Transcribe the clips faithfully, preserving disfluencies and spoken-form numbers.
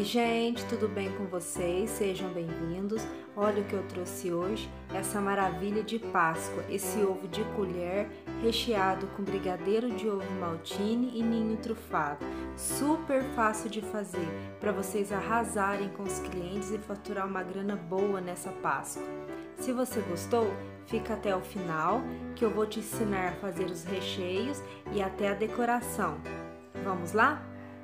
gente, tudo bem com vocês? Sejam bem-vindos. Olha o que eu trouxe hoje, essa maravilha de Páscoa, esse ovo de colher recheado com brigadeiro de ovo maltine e ninho trufado. Super fácil de fazer, para vocês arrasarem com os clientes e faturar uma grana boa nessa Páscoa. Se você gostou, fica até o final que eu vou te ensinar a fazer os recheios e até a decoração. Vamos lá?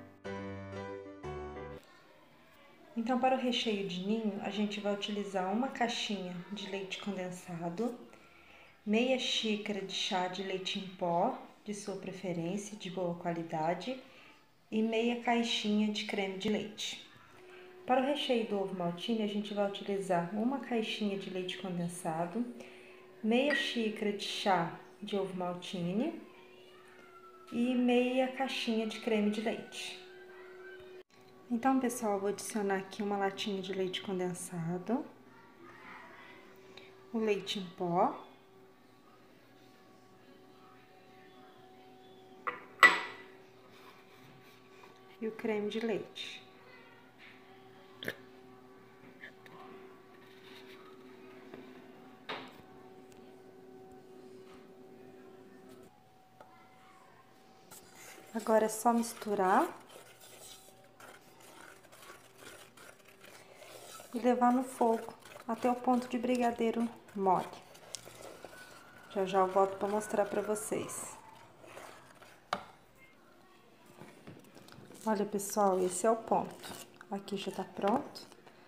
Então, para o recheio de ninho, a gente vai utilizar uma caixinha de leite condensado, meia xícara de chá de leite em pó, de sua preferência, de boa qualidade, e meia caixinha de creme de leite. Para o recheio do ovo maltine, a gente vai utilizar uma caixinha de leite condensado, meia xícara de chá de ovo maltine e meia caixinha de creme de leite. Então, pessoal, eu vou adicionar aqui uma latinha de leite condensado, o leite em pó, e o creme de leite. Agora é só misturar e levar no fogo até o ponto de brigadeiro mole. Já já eu volto para mostrar para vocês. Olha, pessoal, esse é o ponto. Aqui já tá pronto.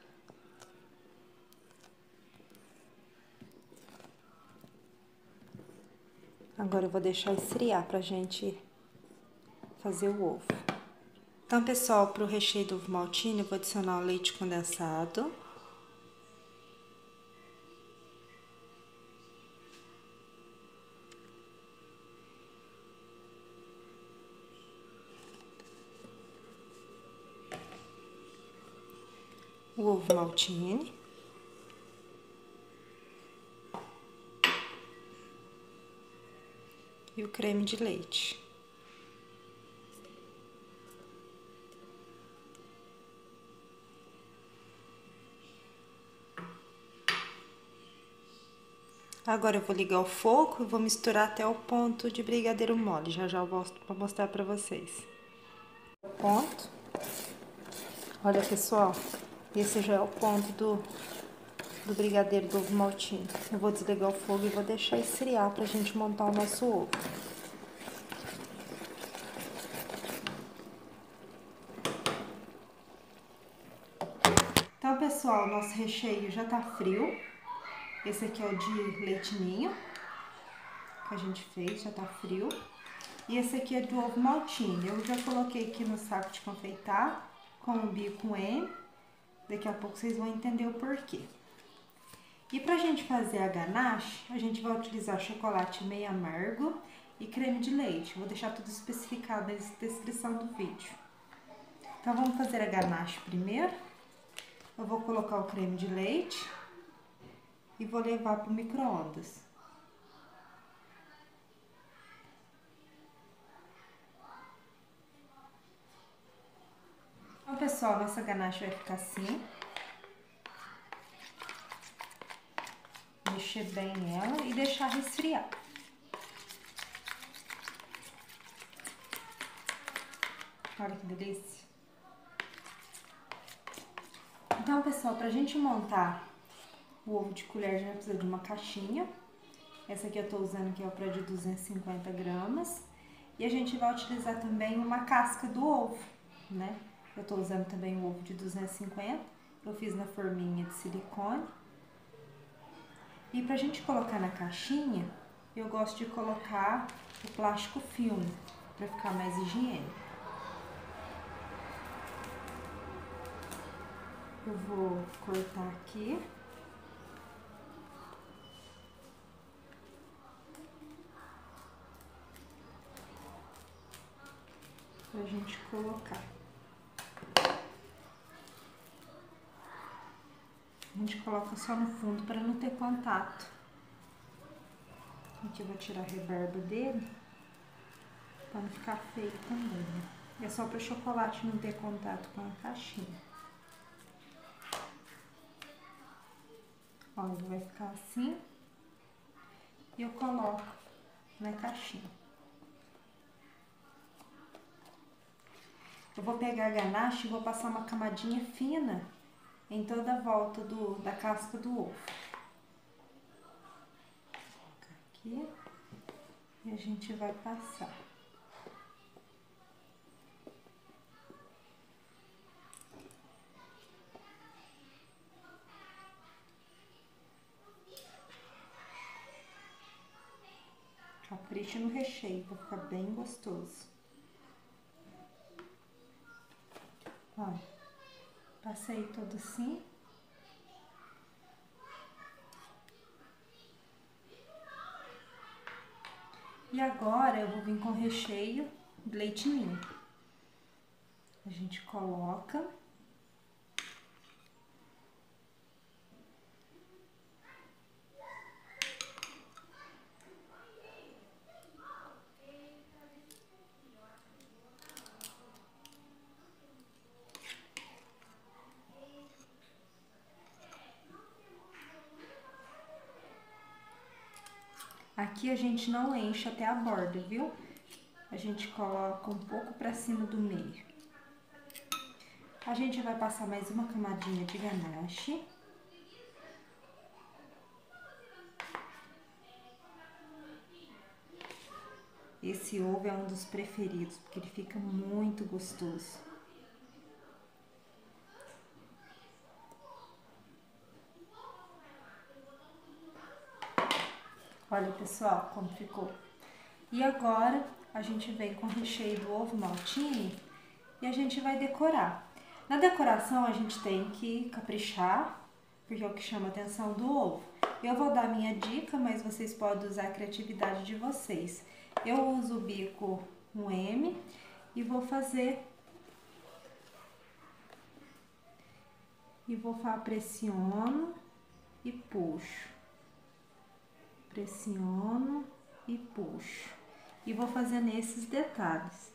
Agora eu vou deixar esfriar pra gente fazer o ovo. Então, pessoal, para o recheio do ovo maltine, eu vou adicionar o leite condensado. O ovo maltine. E o creme de leite. Agora eu vou ligar o fogo e vou misturar até o ponto de brigadeiro mole. Já já eu volto para mostrar para vocês. Ponto. Olha, pessoal, esse já é o ponto do, do brigadeiro do ovo maltine. Eu vou desligar o fogo e vou deixar esfriar pra gente montar o nosso ovo. Então, pessoal, nosso recheio já tá frio. Esse aqui é o de leite ninho, que a gente fez, já tá frio. E esse aqui é do ovo maltine. Eu já coloquei aqui no saco de confeitar, com o bico M. Daqui a pouco vocês vão entender o porquê. E pra gente fazer a ganache, a gente vai utilizar chocolate meio amargo e creme de leite. Vou deixar tudo especificado na descrição do vídeo. Então, vamos fazer a ganache primeiro. Eu vou colocar o creme de leite e vou levar pro micro-ondas. Então, pessoal, nossa ganache vai ficar assim. Mexer bem ela e deixar resfriar. Olha que delícia. Então, pessoal, pra gente montar o ovo de colher, a gente vai precisar de uma caixinha. Essa aqui eu tô usando, que é o para de duzentos e cinquenta gramas. E a gente vai utilizar também uma casca do ovo, né? Eu tô usando também o ovo de duzentos e cinquenta. Eu fiz na forminha de silicone. E pra gente colocar na caixinha, eu gosto de colocar o plástico filme, pra ficar mais higiênico. Eu vou cortar aqui. Pra gente colocar. A gente coloca só no fundo para não ter contato. Aqui eu vou tirar a rebarba dele, para não ficar feio também, né? É só para o chocolate não ter contato com a caixinha. Olha, vai ficar assim. E eu coloco na caixinha. Eu vou pegar a ganache e vou passar uma camadinha fina em toda a volta do, da casca do ovo. Aqui. E a gente vai passar. Capricha no recheio, vai ficar bem gostoso. Olha, passei todo assim. E agora eu vou vir com recheio de leite ninho. A gente coloca. Aqui a gente não enche até a borda, viu? A gente coloca um pouco pra cima do meio. A gente vai passar mais uma camadinha de ganache. Esse ovo é um dos preferidos, porque ele fica muito gostoso. Olha, pessoal, como ficou. E agora, a gente vem com o recheio do ovo maltine e a gente vai decorar. Na decoração, a gente tem que caprichar, porque é o que chama a atenção do ovo. Eu vou dar minha dica, mas vocês podem usar a criatividade de vocês. Eu uso o bico um M e vou fazer... E vou fazer, pressiono e puxo. Pressiono e puxo. E vou fazendo esses detalhes.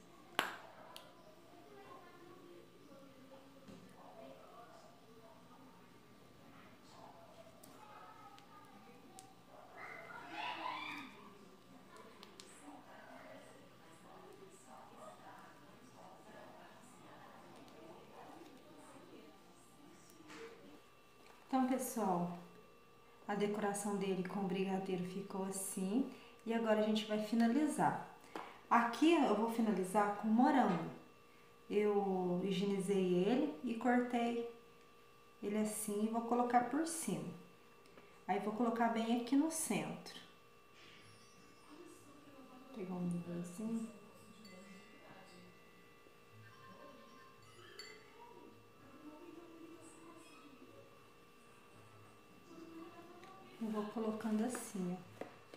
Então, pessoal, a decoração dele com o brigadeiro ficou assim. E agora a gente vai finalizar. Aqui eu vou finalizar com morango. Eu higienizei ele e cortei ele assim e vou colocar por cima. Aí vou colocar bem aqui no centro. Vou pegar um nívelzinho. Eu vou colocando assim, ó.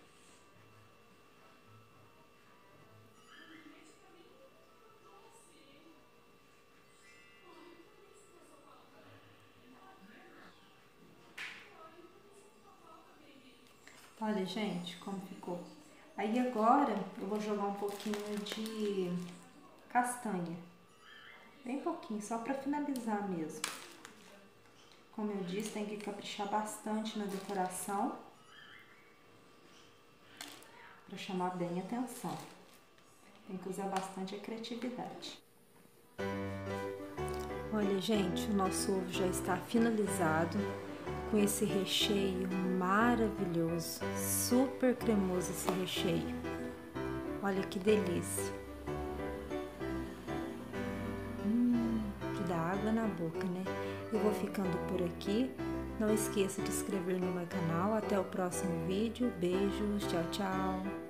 Olha, gente, como ficou. Aí agora eu vou jogar um pouquinho de castanha. Bem pouquinho, só pra finalizar mesmo. Como eu disse, tem que caprichar bastante na decoração pra chamar bem a atenção. Tem que usar bastante a criatividade. Olha, gente, o nosso ovo já está finalizado. Com esse recheio maravilhoso, super cremoso esse recheio. Olha que delícia. Hum, que dá água na boca, né? Eu vou ficando por aqui. Não esqueça de se inscrever no meu canal. Até o próximo vídeo. Beijos, tchau, tchau.